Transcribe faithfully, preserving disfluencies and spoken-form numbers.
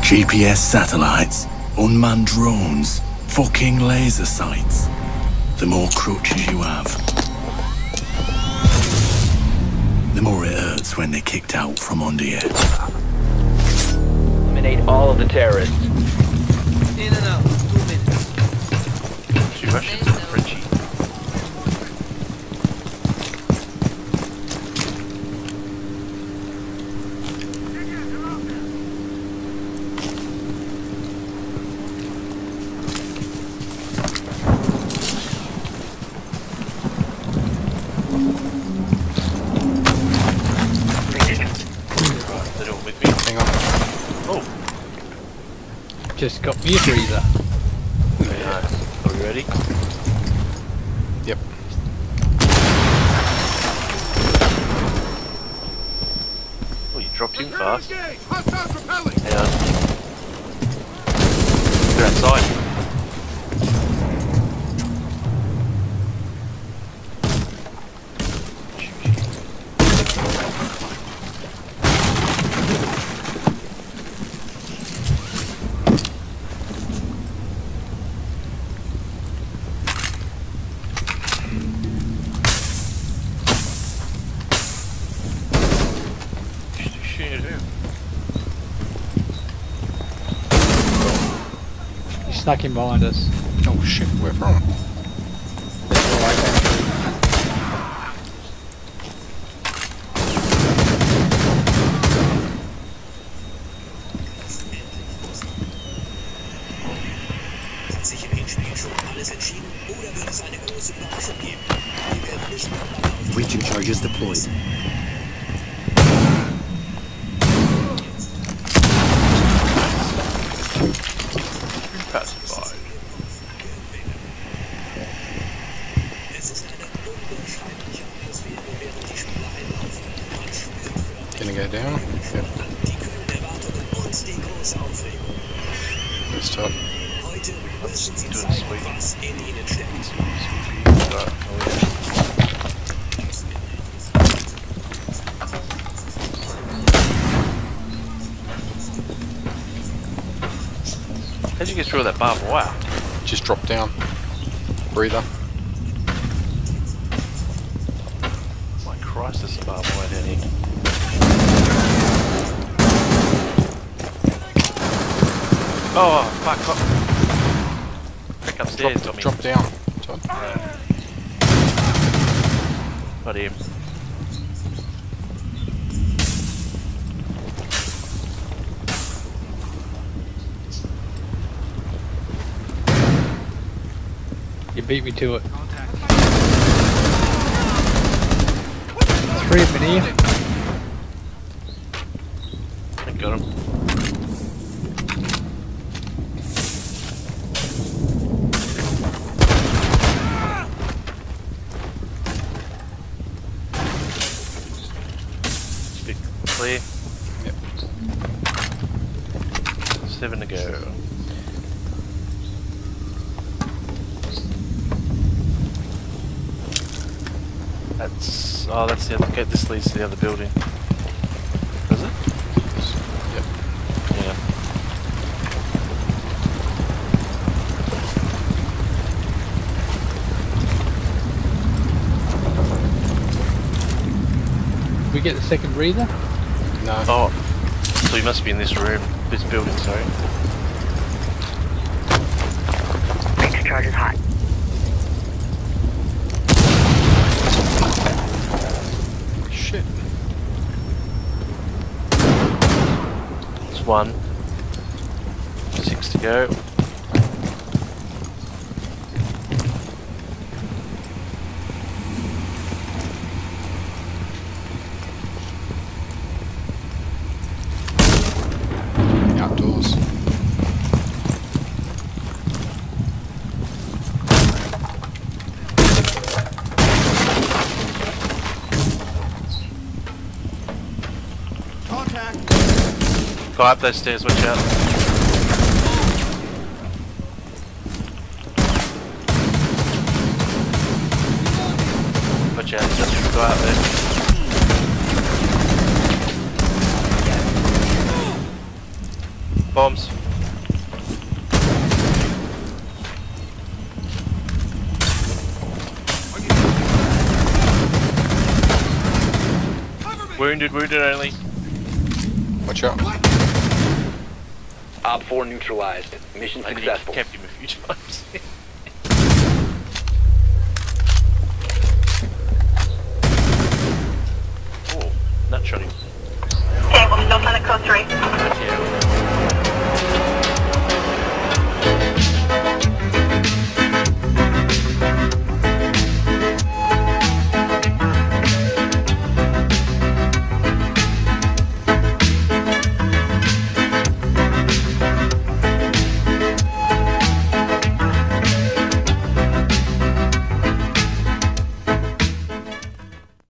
G P S satellites, unmanned drones, fucking laser sights. The more crutches you have, the more it hurts when they're kicked out from under you. Eliminate all of the terrorists. In and out. Two minutes. She rushes to Frenchie. Just got me a breather. Very nice. Are we ready? Yep. Oh, you dropped in fast. Hang on. They're outside. Stuck in behind us. Oh shit, where from? Hat sich in dem Spiel schon alles entschieden oder wird es eine große Überraschung geben? Wir werden nicht mehr Breaching charges deployed. Pacified. Gonna go down? Yep. Let's start. Doing sweet. How'd you get through that barbed wire? Just drop down. Breather. My Christ, there's a barbed wire down here. Oh, fuck up. Back upstairs, Drop, Tommy. drop down. Todd. Not him. You beat me to it. Three of them in here. I got him. Bit clear. Yep. Seven to go. That's oh, that's the other. Okay, this leads to the other building. Does it? Yep. Yeah. Did we get the second breather? No. Oh, so you must be in this room, this building. Sorry. Breach charge is hot. Shit. It's one. Six to go. Outdoors. Go up those stairs, watch out. Watch out, just go out there. Bombs. Wounded, wounded only. Watch out. Op four neutralized. Mission I successful. kept him a few times. Oh, nut shot him. Okay, we'll still send a code three.